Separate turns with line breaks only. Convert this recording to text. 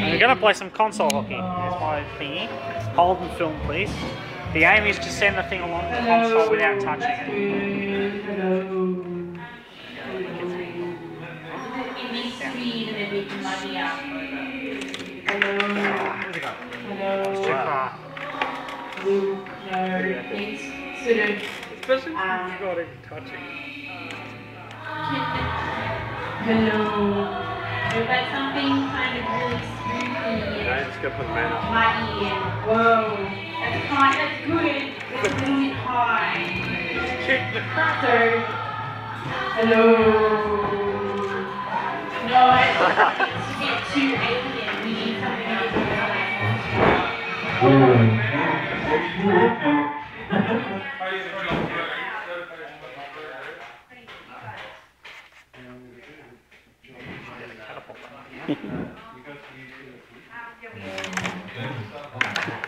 We're going to play some console hockey. Here's my thingy. Hold and film, please. The aim is to send the thing along the console without touching it. It's too far. Especially if you've got it touching.
Hello. We've got something kind of really spooky.
No, just go put the man up.
My ear. Whoa. That's fine, that's good. It's a little bit high.
Kick the crap.
So, hello. No, it's to get too alien. We need something else.
Catapult.